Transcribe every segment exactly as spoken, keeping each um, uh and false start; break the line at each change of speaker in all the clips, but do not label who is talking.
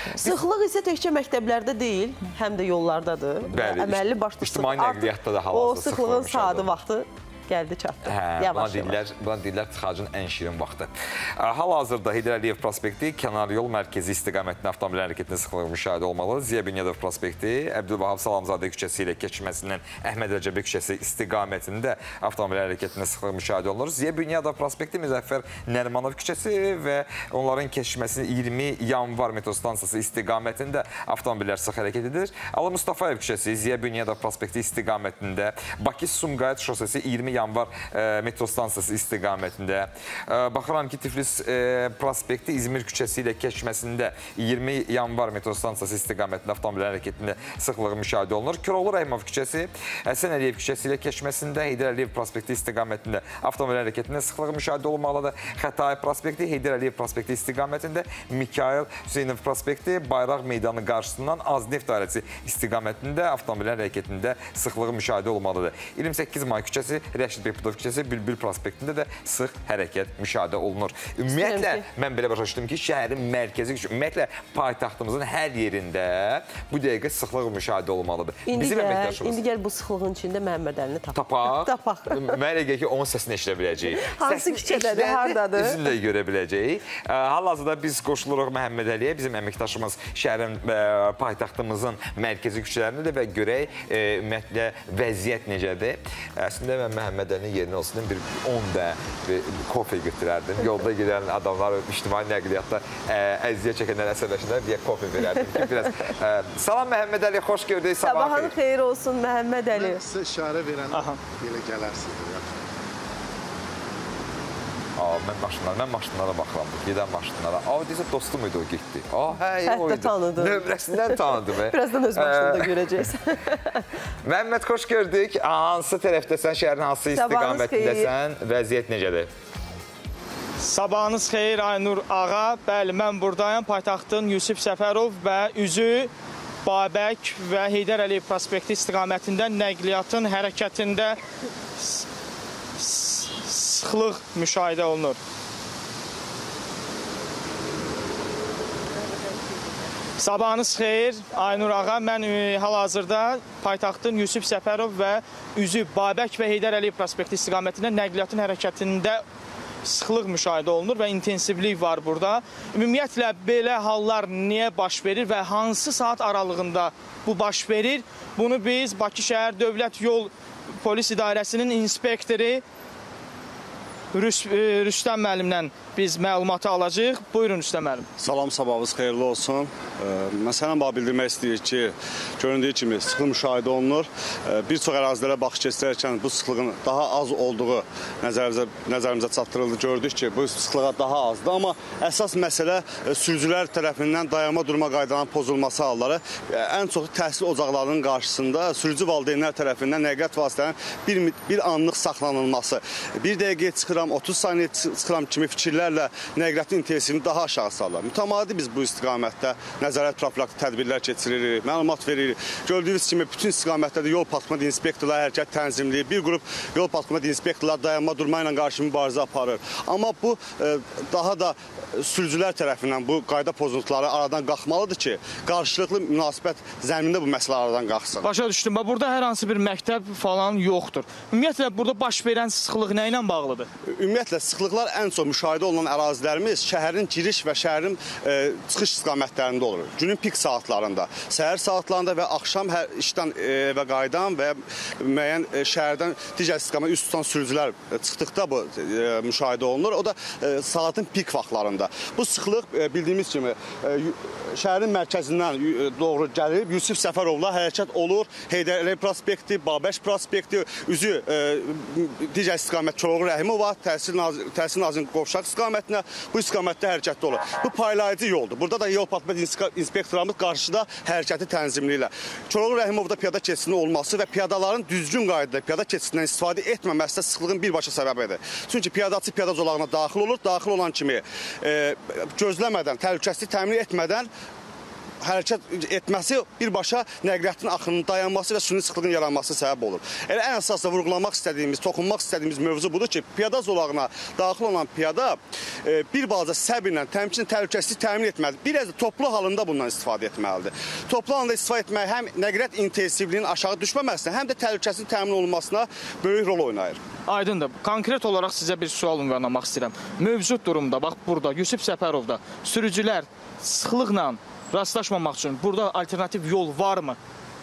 Sıxlıq isə təkcə məktəblərdə deyil, həm də yollardadır.
Bəli,
əməlli başlı
ictimai nəqliyyatda da hal-hazırda
o sıxlığın saatı vaxtı gəldi çatdı.
Hə, buna deyirlər, buna deyirlər tıxacın ən şirin vaxtı. Hal-hazırda Heydər Əliyev prospekti, kənar yol mərkəzi istiqamətində avtomobil hərəkətinin sıxlığı müşahidə olmalı. Ziya Bünyadov prospekti, Əbdülvahab Salamzadə küçəsi ilə keçməsindən Əhməd Rəcəbi küçəsi istiqamətində avtomobil hərəkətinin sıxlığı müşahidə olunur. Ziya Bünyadov prospekti, Müzəffər Nərimanov küçəsi və onların keçməsinin iyirmi yanvar metro stansiyası istiqamətində avtomobillər sıx hərəkət edir. Ali Mustafayev küçəsi, Ziya Bünyadov prospekti istiqamətində, Bakı-Sumqayıt şosesi iyirmi yanvar metro stansiyası istiqamətində. Baxıram ki, Tiflis prospekti İzmir küçəsi ilə keçməsində iyirmi yanvar metro stansiyası istiqamətində avtomobil hərəkətində sıxlığı müşahidə olunur. Köroğlu Rəhimov küçəsi, Həsən Əliyev küçəsi ilə keçməsində Heydər Əliyev prospekti istiqamətində avtomobil hərəkətində sıxlığı müşahidə olunmalıdır. Xətai prospekti, Heydər Əliyev prospekti istiqamətində, Mikail Hüseynov prospekti, Bayraq meydanı qarşısından Azneft dairəsi istiqamətində avtomobil hərəkətində sıxlığı müşahidə olmalıdır. iyirmi səkkiz may küçəsi, Rəşid Beypudov küçəsi, Bülbül prospektində də sıx hərəkət müşahidə olunur. Ümumiyyətlə, mən belə başa düşdüm ki, şəhərin mərkəzi, ümumiyyətlə, paytaxtımızın hər yerində bu dəqiqə sıxlıq müşahidə olmalıdır.
İndi gəl, indi gəl bu sıxlığın içində Məhəmməd Əlini tapaq.
Tapaq.
Tapaq.
Mənə elə gəl ki, onun səsini eşidə biləcəyik.
Hansı küçədədir, haradadır?
Üzünü də görə biləcəyik. Hal-hazırda biz qoşuluruq Məhəmməd Əliyə, bizim əməkdaşımız şəhərin paytaxtımızın mərkəzi küçələrindədir və görək, ümumiyyətlə, vəziyyət necədir. Əslində, mən Məhəmməd Əlinin yerinə olsun, bir on də kofe götürərdim. Yolda gedən adamlar, ictimai nəqliyyatda əziyyət çəkənlər, əsəbləşənlər deyə kofe verərdim. Salam Məhəmməd Əli, xoş gördük.
Sabahın xeyir olsun Məhəmməd Əli.
Mən sizə işarə verəndə belə gələrsiniz.
Mən maşınlara, mən maşınlara baxıram, gedən maşınlara. Aa, deyəsə, dostum idi o getdi. Aa, hə, o idi.
Hətta tanıdım.
Nömrəsindən tanıdım.
Birazdan öz maşınında görəcəksən.
Məhəmməd, xoş gördük. Hansı tərəfdəsən, şəhərin hansı istiqamətindəsən, vəziyyət necədir?
Sabahınız xeyir, Aynur ağa. Bəli, mən buradayım. Paytaxtın Yusif Səfərov və üzü Babək və Heydər Əliyev prospekti istiqamətində nəqliyyatın hərəkətində sıxlıq müşahidə olunur. Sabahınız xeyir, Aynur ağa. Mən hal-hazırda paytaxtın Yusif Səfərov və üzü Babək və Heydər Əliyev prospekti istiqamətində nəqliyyatın hərəkətində sıxlıq müşahidə olunur və intensivlik var burada. Ümumiyyətlə, belə hallar niyə baş verir və hansı saat aralığında bu baş verir? Bunu biz Bakı Şəhər Dövlət Yol Polis İdarəsinin inspektori Rüstəm müəllimdən biz məlumatı alacağıq. Buyurun Rüstəm müəllim.
Salam, sabahınız xeyirli olsun. Məsələn, bax, bildirmək istəyirik ki, göründüyü kimi sıxlıq müşahidə olunur. Bir çox ərazilərə baxış keçirərkən bu sıxlığın daha az olduğu nəzərimizə, nəzərimizə çatdırıldı. Gördük ki, bu sıxlığa daha azdır. Amma əsas məsələ sürücülər tərəfindən dayanma durma qaydalarının pozulması halları. Ən çox təhsil ocaqlarının qarşısında sürücü valideynlər tərəfindən nəqliyyat vasitələrinin bir, bir anlıq saxlanılması. Bir dəqiqəyə çıxıram, otuz saniyə çıxıram kimi fikirlərlə nəqliyyatın intensivini daha aşağı salırlar. Mütəmadi biz bu istiqamətdə nəzarət profilaktik tədbirlər keçiririk, məlumat veririk. Gördüyünüz kimi bütün istiqamətlərdə yol patrulmada inspektorlar hərəkət tənzimləyir. Bir qrup yol patrulmada inspektorlar dayanma durma ilə qarşı mübarizə aparır. Amma bu e, daha da sürücülər tərəfindən bu qayda pozuntuları aradan qalxmalıdır ki, qarşılıqlı münasibət zəminində bu məsələ aradan qalxsın.
Başa düşdüm. Burada hər hansı bir məktəb falan yoxdur. Ümumiyyətlə, burada baş verən sıxlıq nə ilə bağlıdır?
Ümumiyyətlə, sıxlıqlar ən çox müşahidə olunan ərazilərimiz şəhərin giriş və şəhərin e, çıxış istiqamətlərində olur. Günün pik saatlarında, səhər saatlarında və axşam hər işdən e, evə qayıdan və müəyyən e, şəhərdən digər istiqamətə üst tutan sürücülər çıxdıqda bu e, müşahidə olunur. O da e, saatın pik vaxtlarında. Bu sıxlıq e, bildiyimiz kimi e, şəhərin mərkəzindən e, doğru gəlib, Yusif Səfərovla hərəkət olur. Heydər Əliyev prospekti, Babək prospekti, üzü e, digər istiqamət Köroğlu Rəhimova, Təhsil Nazirinin qovşaq istiqamətinə bu istiqamətdə hərəkətdə olur. Bu paylayıcı yoldur. Burada da yol patrulmada inspektorlarımız qarşıda hərəkəti tənzimləyirlər. Köroğlu Rəhimovda piyada keçidinin olması və piyadaların düzgün qaydada piyada keçidindən istifadə etməməsi də sıxlığın birbaşa səbəbidir. Çünki piyadaçı piyada zolağına daxil olur. Daxil olan kimi e, gözləmədən, təhlükəsizlik təmin etmədən hərəkət etməsi birbaşa nəqliyyatın axınının dayanması və süni sıxlığın yaranması səbəb olur. Elə ən əsasda vurğulamaq istədiyimiz, toxunmaq istədiyimiz mövzu budur ki, piyada zolağına daxil olan piyada e, bir balaca səbirlə, təmkin, təhlükəsizlik təmin etməlidir. Bir az toplu halında bundan istifadə etməlidir. Toplu halında istifadə etmək həm nəqliyyat intensivliyinin aşağı düşməməsinə, həm də təhlükəsizlik təmin olunmasına böyük rol oynayır.
Aydındır. Konkret olaraq sizə bir sual ünvanlamaq istəyirəm. Mövcud durumda, bax burada, Yusif Səfərovda sürücülər sıxlıqla rastlaşmamaq üçün burada alternativ yol varmı?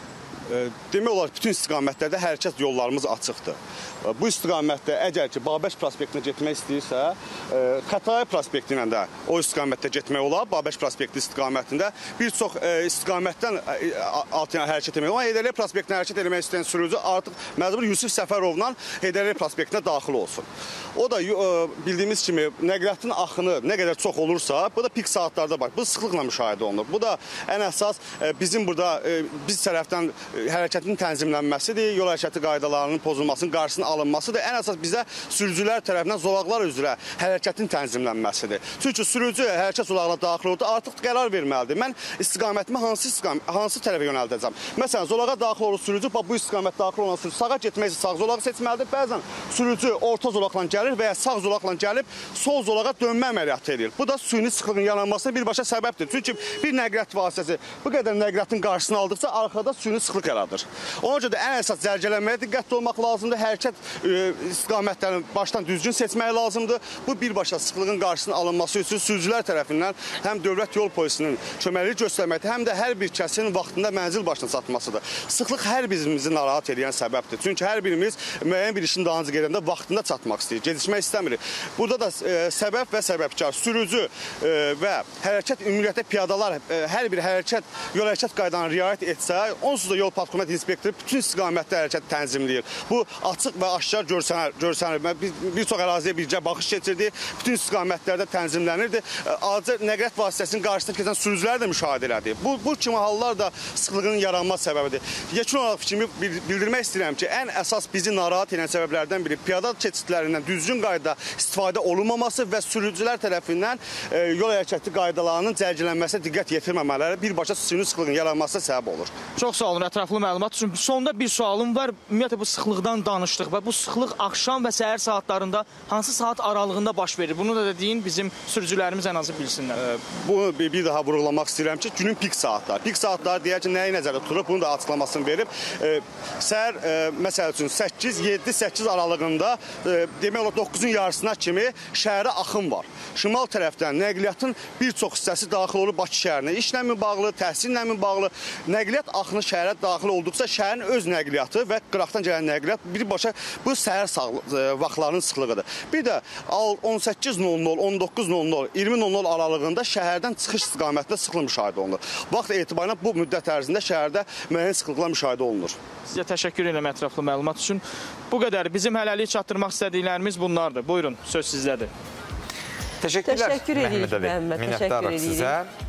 E, demək olar, bütün istiqamətlərdə hərəkət yollarımız açıqdır. E, bu istiqamətdə əgər ki, Babək prospektinə getmək istəyirsə, e, Xətai prospekti ilə də o istiqamətdə getmək olar. Babək prospekti istiqamətində bir çox e, istiqamətdən e, altına hərəkət etmək olar. Heydər Əliyev prospektinə hərəkət etmək istəyən sürücü artıq məcbur Yusif Səfərovla Heydər Əliyev prospektinə daxil olsun. O da e, bildiyimiz kimi nəqliyyatın axını nə qədər çox olursa, bu da pik saatlarda bax, bu sıxlıqla müşahidə olunur. Bu da ən əsas e, bizim burada e, biz tərəfdən e, hərəkətin tənzimlənməsidir, yol hərəkəti qaydalarının pozulmasının qarşısının alınmasıdır. Ən əsas bizə sürücülər tərəfindən zolaqlar üzrə hərəkətin tənzimlənməsidir. Çünki sürücü hərəkət zolağına daxil oldu, artıq qərar verməlidir. Mən istiqamətimi hansı istiqam hansı tərəfə yönəldəcəm? Məsələn, zolağa daxil olur sürücü, bu istiqamət daxil olan sürücü sağa getmək üçün sağ zolağı seçməlidir. Bəzən sürücü orta zolaqla gəlir və ya sağ zolaqla gəlib sol zolağa dönmə əməliyyatı edir. Bu da süni sıxlığın yaranmasına birbaşa səbəbdir. Çünki bir nəqliyyat vasitəsi bu qədər nəqliyyatın qarşısını aldıqca arxada süni sıxlıq yaradır. Ona görə də ən əsas zərcələməyə diqqətli olmaq lazımdır. Hərəkət e, istiqamətlərini başdan düzgün seçmək lazımdır. Bu birbaşa sıxlığın qarşısının alınması üçün sürücülər tərəfindən həm dövlət yol polisinin köməkliyi göstərməkdir, həm də hər bir kəsin vaxtında mənzil başına çatmasıdır. Sıxlıq hər birimizi narahat edən səbəbdir. Çünki hər birimiz müəyyən bir işin dalınca gedəndə vaxtında çatmaq istəyir, gecikmək istəmirik. Burada da e, səbəb və səbəbkar sürücü e, və hərəkət ümumiyyətlə piyadalar e, hər bir hərəkət yol hərəkət qaydalarına riayət etsə, onsuz da yol patrulment inspektoru bütün istiqamətdə hərəkət tənzimləyir. Bu açıq və aşkar görsənər. görsənər. Bir, bir çox əraziyə bircə baxış keçirdi, bütün istiqamətlərdə tənzimlənirdi. Ayrıca nəqliyyat vasitəsinin qarşısında keçən sürücüləri də müşahidə elədi. Bu, bu kimi hallar da sıxlığın yaranma səbəbidir. Yekun olaraq fikrimi bildirmək istəyirəm ki, ən əsas bizi narahat edən səbəblərdən biri piyada keçidlərindən düzgün qaydada istifadə olunmaması və sürücülər tərəfindən e, yol hərəkəti qaydalarının cərgələnməsinə diqqət yetirməmələri birbaşa süni sıxlığın yaranmasına səbəb olur.
Çox sağ olun ətraflı məlumat üçün. Sonda bir sualım var. Ümumiyyətlə bu sıxlıqdan danışdıq və bu sıxlıq axşam və səhər saatlarında hansı saat aralığında baş verir? Bunu da deyin bizim sürücülərimiz ən azı bilsinlər.
E, bunu bir, bir daha vurğulamaq istəyirəm ki, günün pik saatları. Pik saatları deyək ki, nəyi nəzərdə tutulub? Bunu da açıqlamasını verib. E, səhər e, məsəl üçün səkkiz, yeddi, səkkiz aralığında e, demək olar doqquzun yarısına kimi şəhərə axın var. Şimal tərəfdən nəqliyyatın bir çox hissəsi daxil olur Bakı şəhərinə. İşlə bağlı, təhsillə bağlı nəqliyyat axını şəhərə daxil olduqca şəhərin öz nəqliyyatı və qıraqdan gələn nəqliyyat birbaşa bu səhər vaxtlarının sıxlığıdır. Bir də on səkkiz nol nol, on doqquz nol nol, iyirmi nol nol aralığında şəhərdən çıxış istiqamətində sıxlıq müşahidə olunur. Vaxt etibarıyla bu müddət ərzində şəhərdə müəyyən sıxlıqlar müşahidə olunur.
Sizə təşəkkür edirəm ətraflı məlumat üçün. Bu qədər. Bizim hələlik çatdırmaq istədiklərimiz bunlardır. Buyurun, söz sizdədir.
Təşəkkürlər.
Təşəkkür edirik Məhəmməd.
Minnətdarıq sizə.